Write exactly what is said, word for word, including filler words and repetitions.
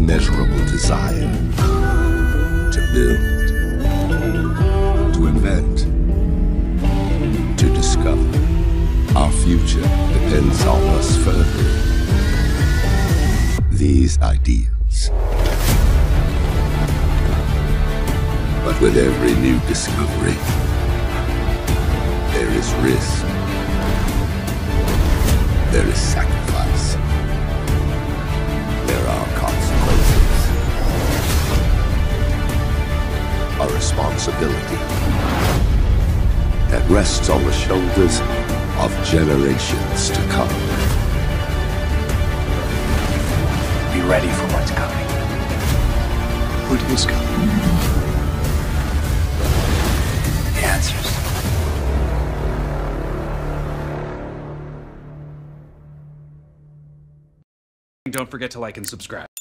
immeasurable desire to build, to invent, to discover. Our future depends on us furthering these ideals. But with every new discovery, there is risk. There is sacrifice. There are consequences. A responsibility that rests on the shoulders of generations to come. Be ready for what's coming. What is coming? The answers. Don't forget to like and subscribe.